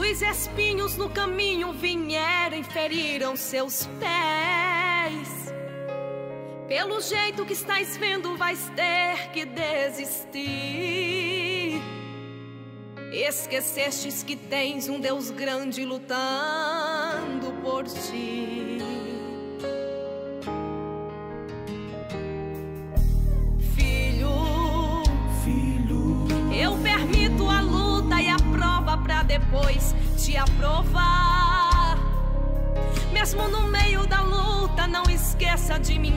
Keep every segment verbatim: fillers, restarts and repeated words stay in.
Muitos espinhos no caminho vieram e feriram seus pés. Pelo jeito que estás vendo, vais ter que desistir. Esquecestes que tens um Deus grande lutando por ti. Filho, filho, eu permito a luta e a prova pra depois te aprovar. Mesmo no meio da luta, não esqueça de me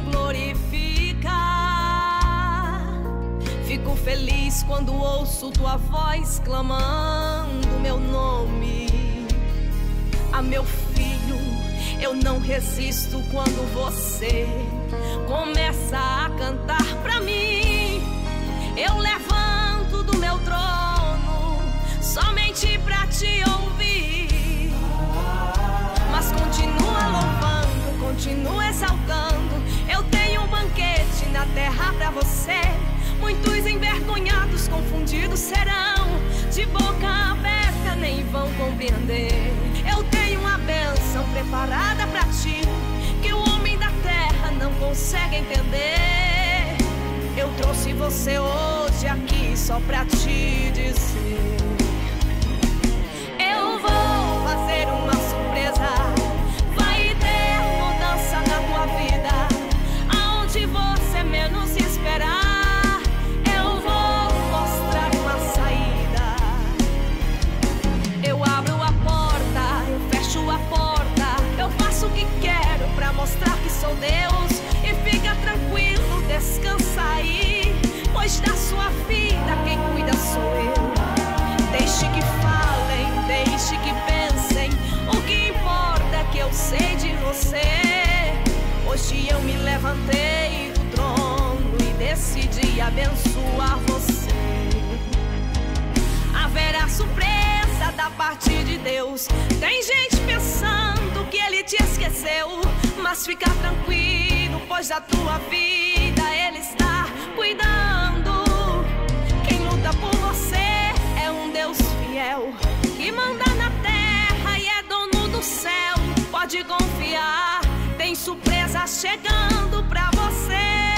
glorificar. Fico feliz quando ouço tua voz clamando meu nome. Ah, meu filho, eu não resisto quando você começa a cantar pra mim. Eu levanto do meu trono somente pra te ouvir. Mas continua louvando, continua exaltando. Eu tenho um banquete na terra pra você. Muitos envergonhados, confundidos serão, de boca aberta nem vão compreender. Eu tenho uma bênção preparada pra ti, que o homem da terra não consegue entender. Eu trouxe você hoje aqui só pra te dizer: eu vou fazer uma surpresa. Vai ter mudança na tua vida, aonde você menos esperar. Eu vou mostrar uma saída. Eu abro a porta, eu fecho a porta. Eu faço o que quero pra mostrar que sou Deus. E fica tranquilo, descansa aí, pois da sua vida quem cuida sou eu. Deixe que falem, deixe que pensem. O que importa é que eu sei de você. Hoje eu me levantei do trono e decidi abençoar você. Haverá surpresa da parte de Deus. Tem gente pensando que Ele te esqueceu, mas fica tranquilo, pois da tua vida Ele está cuidando. Quem luta por você é um Deus fiel, que manda na terra e é dono do céu. Pode confiar, tem surpresa chegando pra você.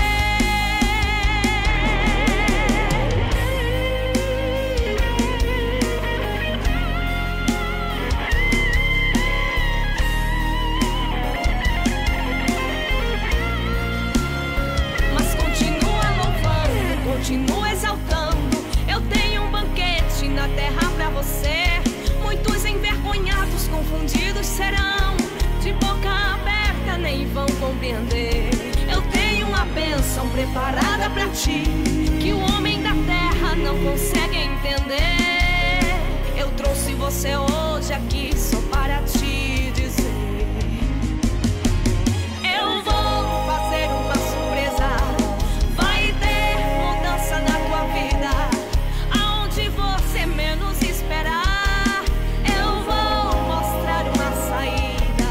Continua exaltando. Eu tenho um banquete na terra pra você. Muitos envergonhados, confundidos serão, de boca aberta nem vão compreender. Eu tenho uma bênção preparada pra ti, que o homem da terra não consegue entender. Eu trouxe você hoje aqui só para te dizer: eu vou fazer uma surpresa. Na tua vida, aonde você menos esperar, eu vou mostrar uma saída.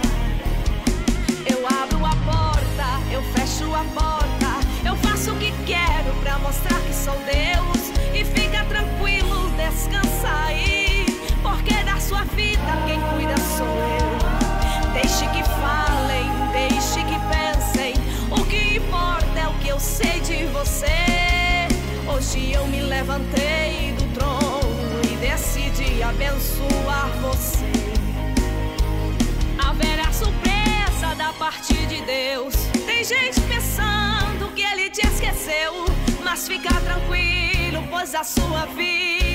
Eu abro a porta, eu fecho a porta. Eu faço o que quero pra mostrar que sou Deus. E fica tranquilo, descansa aí, porque da sua vida quem cuida sou eu. Deixe que falem, deixe que pensem. O que importa é o que eu sei de você. Hoje eu me levantei do trono e decidi abençoar você. Haverá surpresa da parte de Deus. Tem gente pensando que Ele te esqueceu, mas fica tranquilo, pois a sua vida